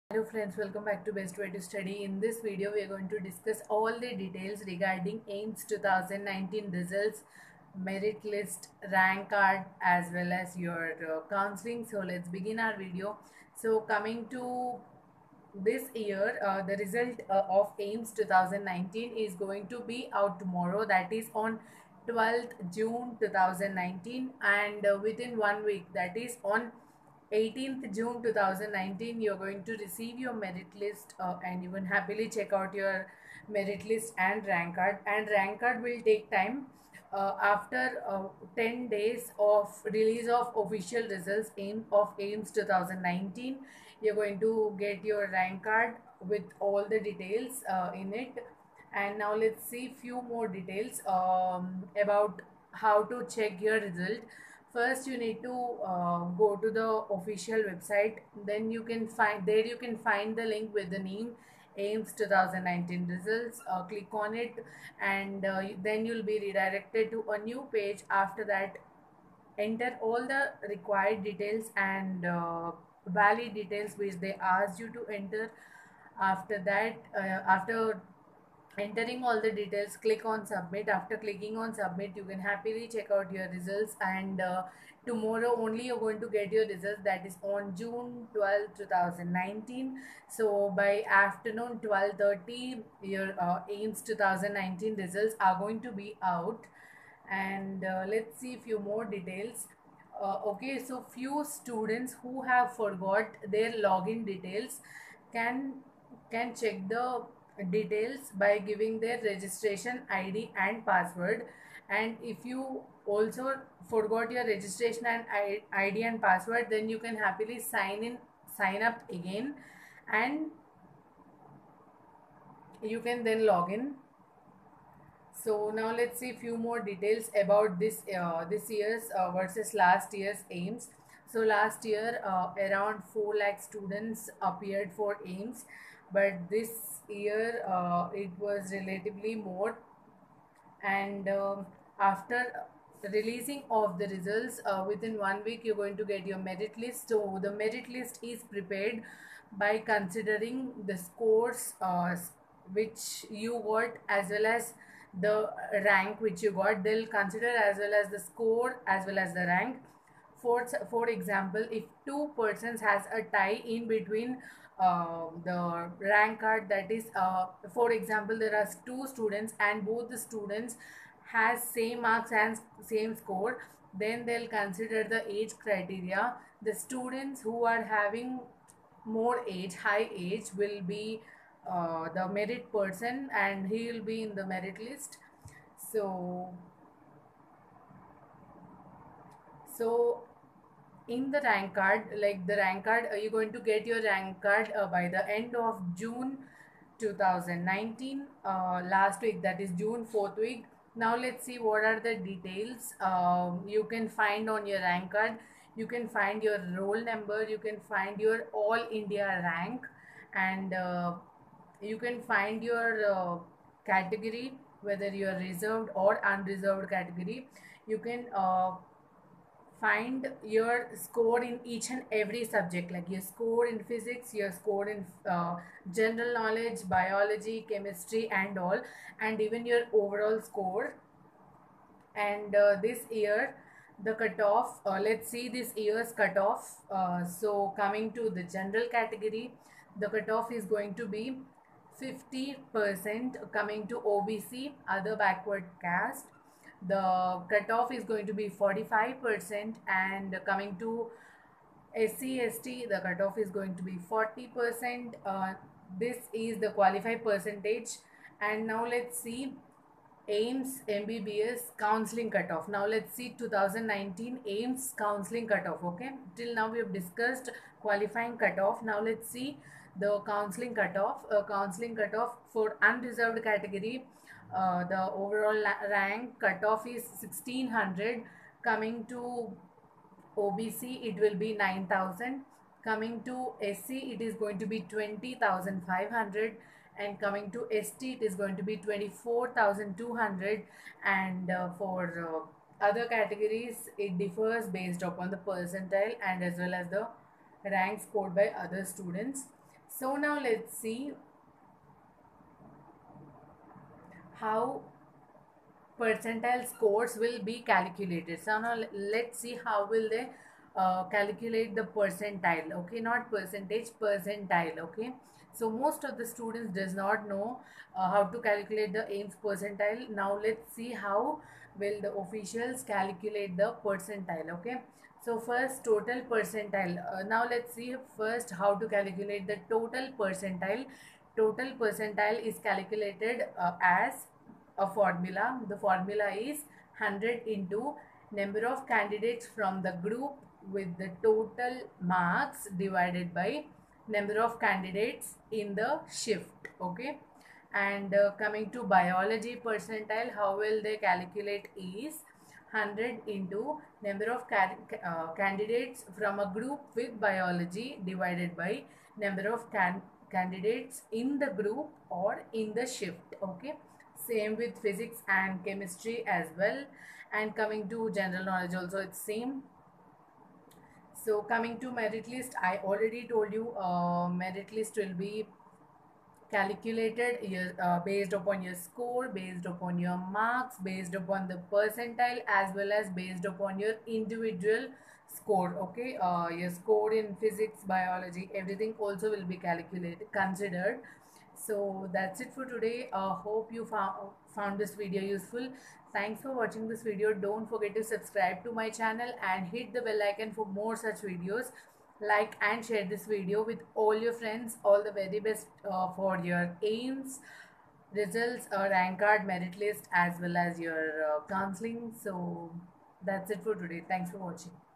Hello friends, welcome back to Best Way to Study. In this video, we are going to discuss all the details regarding AIMS 2019 results, merit list, rank card, as well as your counseling. So let's begin our video. So coming to this year, the result of AIMS 2019 is going to be out tomorrow. That is on 12th June 2019, and within 1 week, that is on 18th June 2019, you're going to receive your merit list, and you can happily check out your merit list and rank card. And rank card will take time after 10 days of release of official results of AIMS 2019. You're going to get your rank card with all the details in it. And now let's see few more details about how to check your result. First, you need to go to the official website. Then you can find the link with the name AIMS 2019 results. Click on it, and then you'll be redirected to a new page. After that, enter all the required details and valid details which they asked you to enter. After that, after entering all the details, click on submit. After clicking on submit, you can happily check out your results, and tomorrow only you're going to get your results, that is on June 12th, 2019. So by afternoon 12:30, your AIMS 2019 results are going to be out. And let's see few more details. Okay, so few students who have forgot their login details can check the details by giving their registration ID and password. And if you also forgot your registration and ID and password, then you can happily sign up again, and you can then log in. So now let's see few more details about this year's versus last year's AIMS. So last year around 4 lakh students appeared for AIMS, but this year it was relatively more. And after releasing of the results, within 1 week you're going to get your merit list. So the merit list is prepared by considering the scores which you got, as well as the rank which you got. They'll consider as well as the score as well as the rank. For example, if two persons has a tie in between the rank card, that is for example, there are two students and both the students has same marks and same score, then they'll consider the age criteria. The students who are having more age, high age, will be the merit person, and he will be in the merit list. So in the rank card, like the rank card, you're going to get your rank card by the end of June 2019, last week, that is June 4th week. Now let's see what are the details you can find on your rank card. You can find your roll number, you can find your all India rank, and you can find your category, whether you are reserved or unreserved category. You can find your score in each and every subject, like your score in physics, your score in general knowledge, biology, chemistry, and all, and even your overall score. And this year the cutoff, let's see this year's cutoff. So coming to the general category, the cutoff is going to be 50%. Coming to OBC, other backward caste, the cutoff is going to be 45%. And coming to SC ST, the cutoff is going to be 40%. This is the qualified percentage. And now let's see AIMS MBBS counseling cutoff. Now let's see 2019 AIMS counseling cutoff. Okay, till now we have discussed qualifying cutoff. Now let's see the counseling cutoff. Counseling cutoff for unreserved category, the overall rank cutoff is 1600. Coming to OBC, it will be 9,000. Coming to SC, it is going to be 20,500. And coming to ST, it is going to be 24,200. And for other categories, it differs based upon the percentile and as well as the rank scored by other students. So now let's see how percentile scores will be calculated. So now let's see how will they calculate the percentile. Okay, not percentage, percentile. Okay, so most of the students does not know how to calculate the AIMS percentile. Now let's see how will the officials calculate the percentile. Okay, so first total percentile. Now let's see first how to calculate the total percentile. Total percentile is calculated as a formula. The formula is 100 into number of candidates from the group with the total marks divided by number of candidates in the shift. Okay, and coming to biology percentile, how will they calculate is 100 into number of candidates from a group with biology divided by number of candidates in the group or in the shift. Okay, same with physics and chemistry as well. And coming to general knowledge also, it's same. So coming to merit list, I already told you merit list will be calculated based upon your score, based upon your marks, based upon the percentile, as well as based upon your individual score. Okay, your score in physics, biology, everything also will be calculated, considered. So that's it for today. Hope you found this video useful. Thanks for watching this video. Don't forget to subscribe to my channel and hit the bell icon for more such videos. Like and share this video with all your friends. All the very best for your aims, results, rank card, merit list, as well as your counseling. So that's it for today. Thanks for watching.